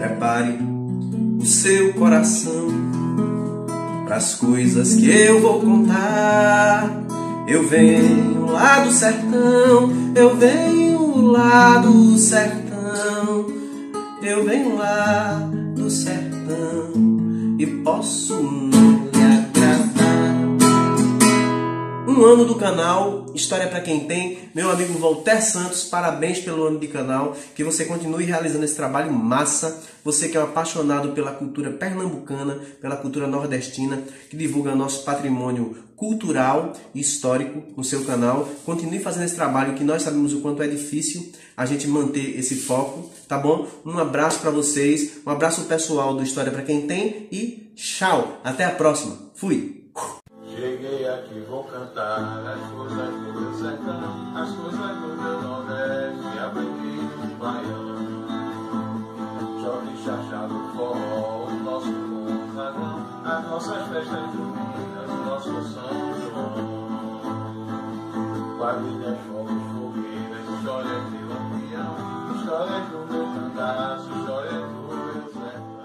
Prepare o seu coração para as coisas que eu vou contar. Eu venho lá do sertão, eu venho lá do sertão, eu venho lá do sertão e posso não lhe agradar. Um ano do canal História para Quem Tem. Meu amigo Voltaire Santos, parabéns pelo ano de canal. Que você continue realizando esse trabalho massa. Você que é um apaixonado pela cultura pernambucana, pela cultura nordestina, que divulga nosso patrimônio cultural e histórico no seu canal. Continue fazendo esse trabalho, que nós sabemos o quanto é difícil a gente manter esse foco, tá bom? Um abraço para vocês, um abraço pessoal do História para Quem Tem e tchau! Até a próxima. Fui! Cheguei aqui, vou cantar as coisas do meu sertão, as coisas do meu nordeste, aprendi de baiano. Jogue chachado forró, o nosso bom dragão, as nossas festas juninas, o nosso São João. Quadrilhas, fogos, fogueiras, histórias de lampião, histórias do meu cangaço, histórias do meu sertão.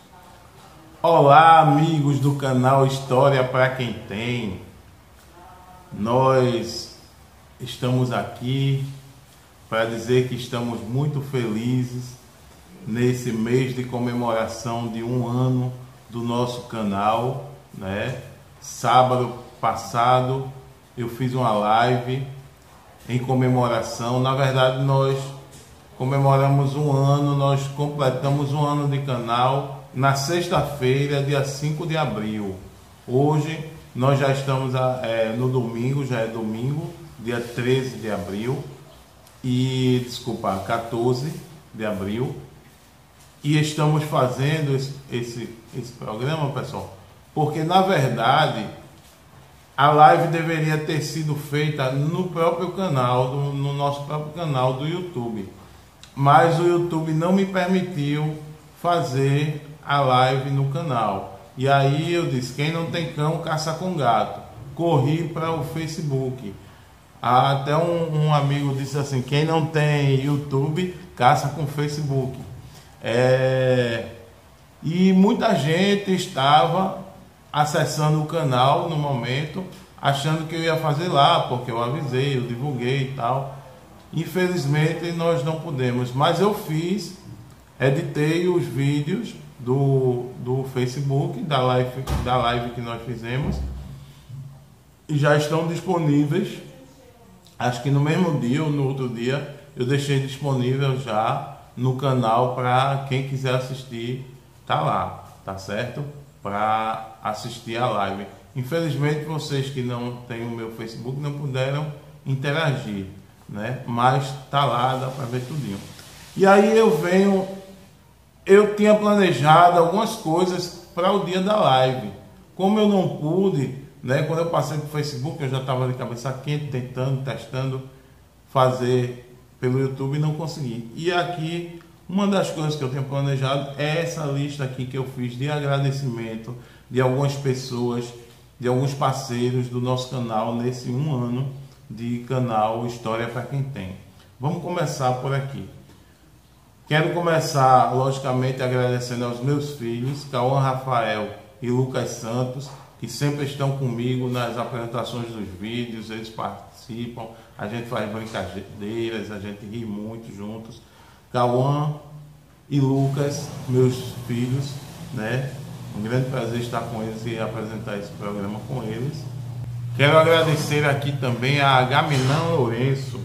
Olá, amigos do canal História para Quem Tem. Nós estamos aqui para dizer que estamos muito felizes nesse mês de comemoração de um ano do nosso canal, né? Sábado passado eu fiz uma live em comemoração. Na verdade, nós comemoramos um ano, nós completamos um ano de canal na sexta-feira, dia 5 de abril. Hoje nós já estamos no domingo, já é domingo, dia 13 de abril, e 14 de abril, e estamos fazendo esse programa, pessoal, porque na verdade a live deveria ter sido feita no próprio canal, no nosso próprio canal do YouTube, mas o YouTube não me permitiu fazer a live no canal. E aí eu disse, quem não tem cão caça com gato. Corri para o Facebook. Até um amigo disse assim, quem não tem YouTube caça com Facebook. E muita gente estava acessando o canal no momento, achando que eu ia fazer lá, porque eu avisei, eu divulguei e tal. Infelizmente nós não pudemos, mas eu editei os vídeos do Facebook, da live que nós fizemos, e já estão disponíveis. Acho que no mesmo dia ou no outro dia eu deixei disponível já no canal para quem quiser assistir, tá lá, tá certo? Para assistir a live. Infelizmente vocês que não têm o meu Facebook não puderam interagir, né? Mas tá lá, dá para ver tudinho. E aí eu tinha planejado algumas coisas para o dia da live. Como eu não pude, né, quando eu passei para o Facebook, eu já estava de cabeça quente, testando fazer pelo YouTube e não consegui. E aqui, uma das coisas que eu tenho planejado é essa lista aqui que eu fiz de agradecimento de algumas pessoas, de alguns parceiros do nosso canal nesse um ano de canal História para Quem Tem. Vamos começar por aqui. Quero começar, logicamente, agradecendo aos meus filhos, Cauã Rafael e Lucas Santos, que sempre estão comigo nas apresentações dos vídeos, eles participam, a gente faz brincadeiras, a gente ri muito juntos. Cauã e Lucas, meus filhos, né? Um grande prazer estar com eles e apresentar esse programa com eles. Quero agradecer aqui também a Agamenan Lourenço.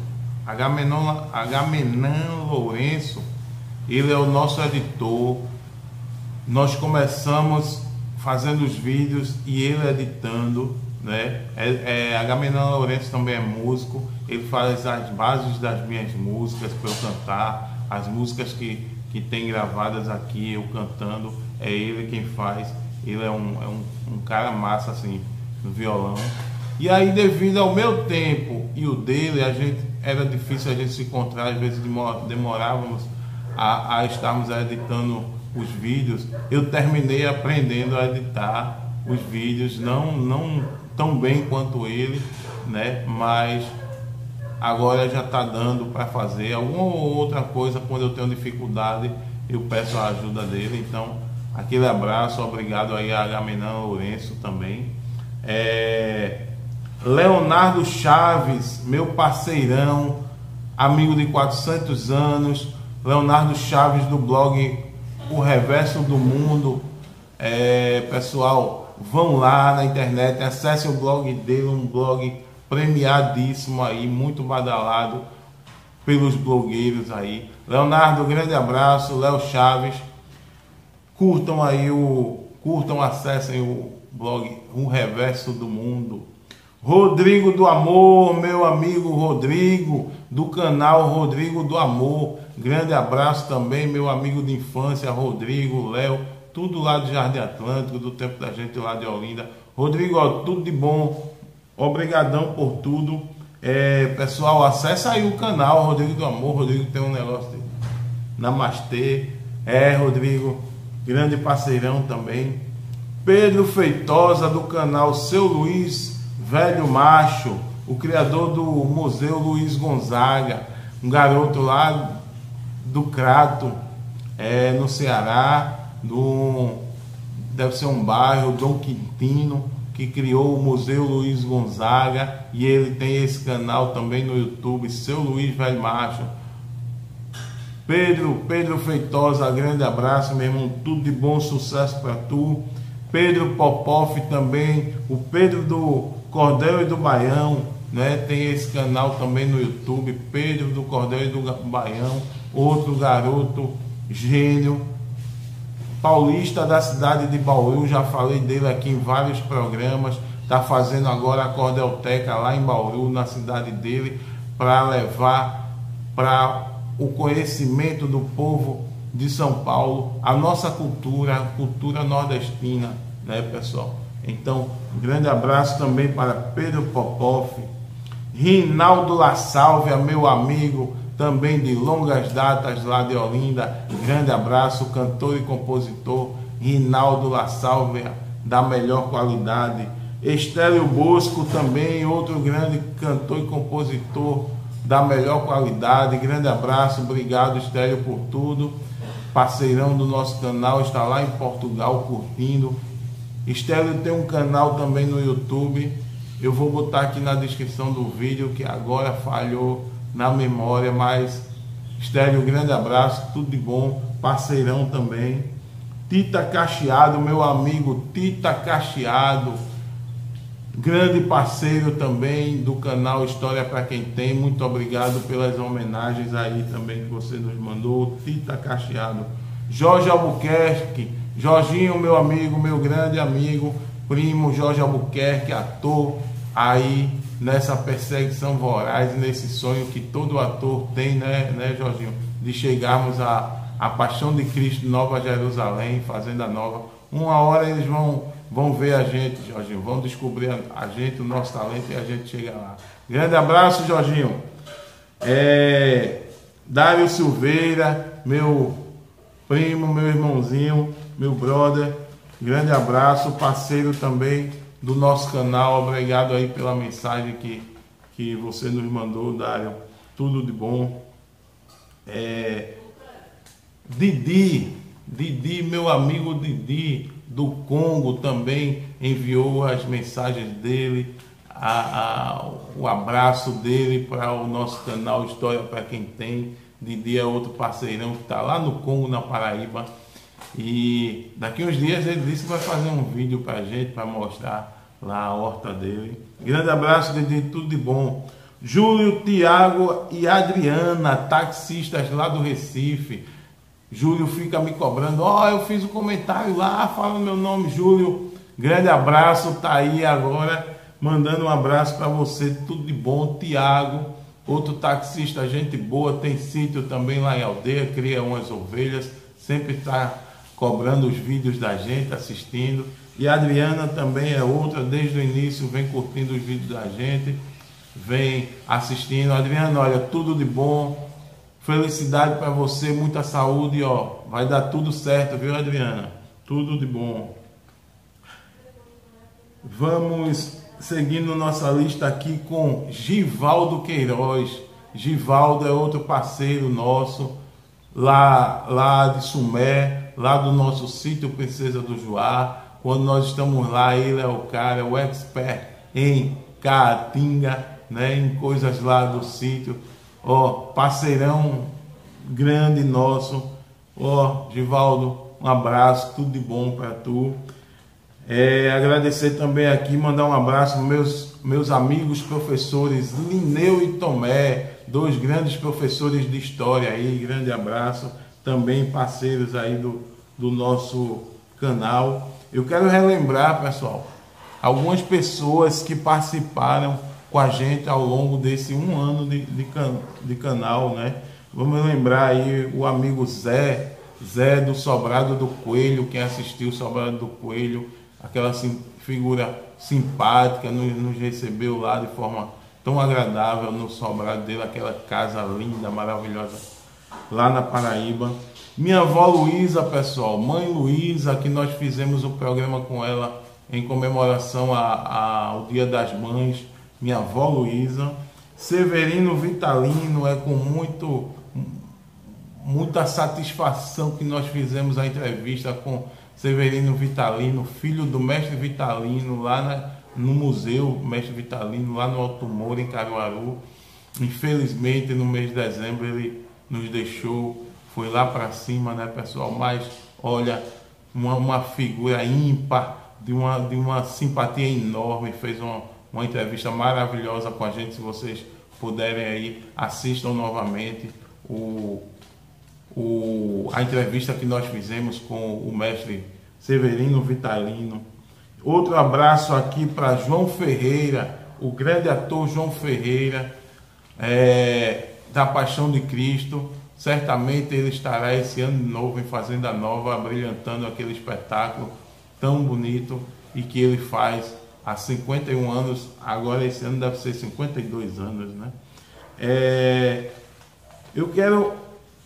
Agamenan Lourenço, ele é o nosso editor. Nós começamos fazendo os vídeos e ele editando, né? Agamenan Lourenço também é músico. Ele faz as bases das minhas músicas para eu cantar. As músicas que tem gravadas aqui, eu cantando, é ele quem faz. Ele é um cara massa assim no violão. E aí, devido ao meu tempo e o dele, era difícil a gente se encontrar, às vezes demorávamos a estarmos editando os vídeos. Eu terminei aprendendo a editar os vídeos, não tão bem quanto ele, né? Mas agora já está dando para fazer alguma outra coisa. Quando eu tenho dificuldade, eu peço a ajuda dele. Então, aquele abraço, obrigado aí a Agamenon Lourenço também. Leonardo Chaves, meu parceirão, amigo de 400 anos, Leonardo Chaves do blog O Reverso do Mundo. Pessoal, vão lá na internet, acessem o blog dele, um blog premiadíssimo aí, muito badalado pelos blogueiros aí. Leonardo, grande abraço. Léo Chaves, curtam aí acessem o blog O Reverso do Mundo. Rodrigo do Amor, meu amigo Rodrigo, do canal Rodrigo do Amor, grande abraço também, meu amigo de infância, Rodrigo, Léo, tudo lá do Jardim Atlântico, do tempo da gente lá de Olinda. Rodrigo, ó, tudo de bom, obrigadão por tudo. Pessoal, acessa aí o canal Rodrigo do Amor. Rodrigo tem um negócio de namastê. Rodrigo, grande parceirão também. Pedro Feitosa do canal Seu Luiz Velho Macho, o criador do Museu Luiz Gonzaga, um garoto lá do Crato, no Ceará, deve ser um bairro, Dom Quintino, que criou o Museu Luiz Gonzaga, e ele tem esse canal também no YouTube, Seu Luiz Velho Macho. Pedro Feitosa, grande abraço, meu irmão, tudo de bom, sucesso para tu. Pedro Popov também, o Pedro do Cordel e do Baião, né? Tem esse canal também no YouTube, Pedro do Cordel e do Baião, outro garoto gênio, paulista da cidade de Bauru, já falei dele aqui em vários programas, está fazendo agora a Cordelteca lá em Bauru, na cidade dele, para levar para o conhecimento do povo de São Paulo a nossa cultura, a cultura nordestina, né, pessoal? Então, um grande abraço também para Pedro Popov. Rinaldo La Sálvia, meu amigo, também de longas datas lá de Olinda. Grande abraço, cantor e compositor Rinaldo La Sálvia, da melhor qualidade. Estélio Bosco também, outro grande cantor e compositor da melhor qualidade. Grande abraço, obrigado Estélio por tudo. Parceirão do nosso canal, está lá em Portugal curtindo. Estélio tem um canal também no YouTube, eu vou botar aqui na descrição do vídeo, que agora falhou na memória, mas Estélio, grande abraço, tudo de bom, parceirão também. Tita Cacheado, meu amigo Tita Cacheado, grande parceiro também do canal História para Quem Tem, muito obrigado pelas homenagens aí também que você nos mandou, Tita Cacheado. Jorge Albuquerque, Jorginho, meu amigo, meu grande amigo, primo Jorge Albuquerque, ator, aí nessa perseguição voraz, nesse sonho que todo ator tem, né Jorginho, de chegarmos à Paixão de Cristo, Nova Jerusalém, Fazenda Nova. Uma hora eles vão ver a gente, Jorginho, vão descobrir a gente, o nosso talento, e a gente chega lá. Grande abraço, Jorginho. Dário Silveira, meu primo, meu irmãozinho, meu brother, grande abraço, parceiro também do nosso canal, obrigado aí pela mensagem que você nos mandou, Dário, tudo de bom. Didi, meu amigo Didi, do Congo, também enviou as mensagens dele, o abraço dele para o nosso canal História para Quem Tem. Didi é outro parceirão que está lá no Congo, na Paraíba, e daqui uns dias ele disse que vai fazer um vídeo para a gente, para mostrar lá a horta dele. Grande abraço, Didi, tudo de bom. Júlio, Tiago e Adriana, taxistas lá do Recife. Júlio fica me cobrando, eu fiz um comentário lá, fala meu nome, Júlio, grande abraço, tá aí agora, mandando um abraço para você, tudo de bom. Tiago, outro taxista, gente boa, tem sítio também lá em aldeia, cria umas ovelhas, sempre está cobrando os vídeos da gente, assistindo. E a Adriana também é outra, desde o início vem curtindo os vídeos da gente, vem assistindo. Adriana, olha, tudo de bom, felicidade para você, muita saúde, vai dar tudo certo, viu, Adriana? Tudo de bom. Vamos seguindo nossa lista aqui com Givaldo Queiroz. Givaldo é outro parceiro nosso, lá de Sumé, lá do nosso sítio Princesa do Juá. Quando nós estamos lá, ele é o cara, o expert em Caatinga, né, em coisas lá do sítio. Ó, parceirão grande nosso. Ó, Givaldo, um abraço, tudo de bom para tu. Agradecer também aqui, mandar um abraço aos meus amigos professores Lineu e Tomé, dois grandes professores de história aí, grande abraço, também parceiros aí do nosso canal. Eu quero relembrar, pessoal, algumas pessoas que participaram com a gente ao longo desse um ano de canal, né? Vamos lembrar aí o amigo Zé do Sobrado do Coelho, quem assistiu o Sobrado do Coelho, aquela figura simpática, nos recebeu lá de forma tão agradável no sobrado dele, aquela casa linda, maravilhosa, lá na Paraíba. Minha avó Luísa, pessoal, mãe Luísa, que nós fizemos o programa com ela em comemoração ao Dia das Mães, minha avó Luísa. Severino Vitalino, é com muita satisfação que nós fizemos a entrevista com Severino Vitalino, filho do mestre Vitalino, lá no museu Mestre Vitalino, lá no Alto Moura, em Caruaru. Infelizmente, no mês de dezembro, ele nos deixou, foi lá para cima, né, pessoal? Mas, olha, uma figura ímpar, de uma simpatia enorme, fez uma entrevista maravilhosa com a gente. Se vocês puderem aí, assistam novamente a entrevista que nós fizemos com o mestre Severino Vitalino. Outro abraço aqui para João Ferreira, o grande ator João Ferreira, da Paixão de Cristo. Certamente ele estará esse ano de novo em Fazenda Nova, brilhantando aquele espetáculo tão bonito e que ele faz há 51 anos, agora esse ano deve ser 52 anos, né? Eu quero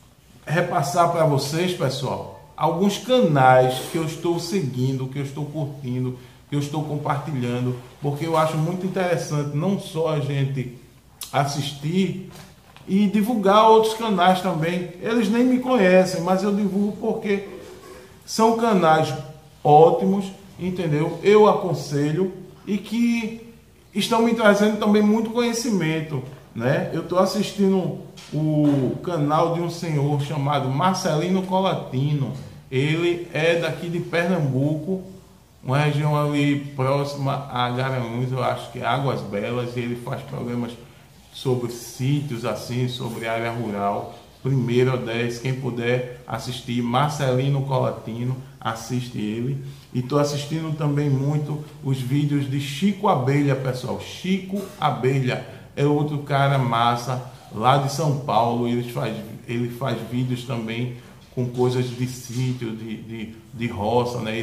repassar para vocês, pessoal, alguns canais que eu estou seguindo, que eu estou curtindo, que eu estou compartilhando, porque eu acho muito interessante não só a gente assistir e divulgar outros canais também. Eles nem me conhecem, mas eu divulgo porque são canais ótimos, entendeu? Eu aconselho e que estão me trazendo também muito conhecimento, né? Eu estou assistindo o canal de um senhor chamado Marcelino Colatino. Ele é daqui de Pernambuco, uma região ali próxima a Garanhuns, eu acho que é Águas Belas, e ele faz programas sobre sítios, assim, sobre área rural. Primeiro a 10, quem puder assistir, Marcelino Colatino, assiste ele. E estou assistindo também muito os vídeos de Chico Abelha, pessoal. Chico Abelha é outro cara massa, lá de São Paulo. Ele faz vídeos também com coisas de sítio, de roça, né?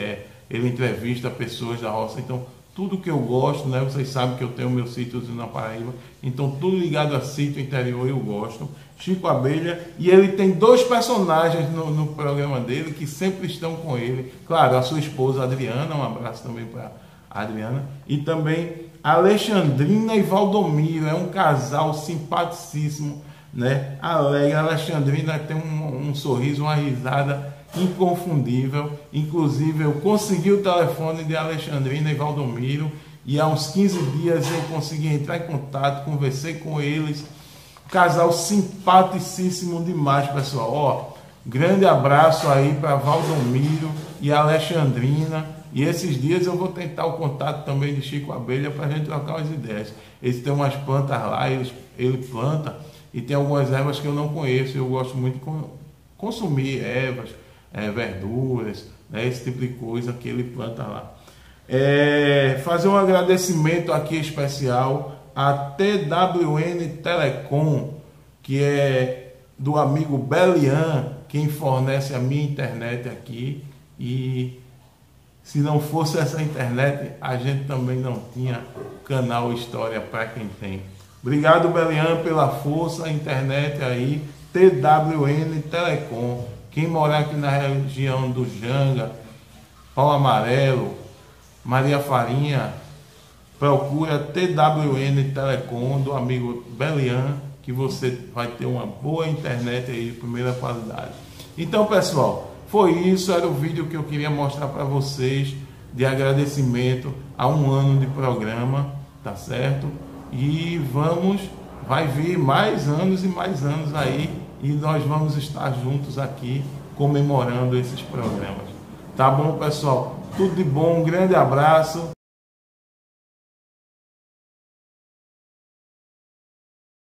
Ele entrevista pessoas da roça. Então, tudo que eu gosto, né? Vocês sabem que eu tenho meu sítio na Paraíba, então tudo ligado a sítio interior eu gosto. Chico Abelha, e ele tem dois personagens no programa dele que sempre estão com ele. Claro, a sua esposa Adriana, um abraço também para Adriana, e também Alexandrina e Valdomiro, é um casal simpaticíssimo, né? Alegre. A Alexandrina tem um sorriso, uma risada inconfundível. Inclusive eu consegui o telefone de Alexandrina e Valdomiro e há uns 15 dias eu consegui entrar em contato, conversei com eles. Casal simpaticíssimo demais, pessoal. Ó, grande abraço aí para Valdomiro e Alexandrina. E esses dias eu vou tentar o contato também de Chico Abelha para a gente trocar umas ideias. Eles têm umas plantas lá, ele planta, e tem algumas ervas que eu não conheço. Eu gosto muito de consumir ervas, verduras, né, esse tipo de coisa que ele planta lá. Fazer um agradecimento aqui especial a TWN Telecom, que é do amigo Belian, quem fornece a minha internet aqui. E se não fosse essa internet, a gente também não tinha canal História para quem tem. Obrigado, Belian, pela força, a internet aí, TWN Telecom. Quem morar aqui na região do Janga, Pau Amarelo, Maria Farinha, procura TWN Telecom, do amigo Belian, que que você vai ter uma boa internet aí de primeira qualidade. Então, pessoal, foi isso, era o vídeo que eu queria mostrar para vocês de agradecimento a um ano de programa, tá certo? E vai vir mais anos e mais anos aí, e nós vamos estar juntos aqui comemorando esses programas. Tá bom, pessoal? Tudo de bom, um grande abraço.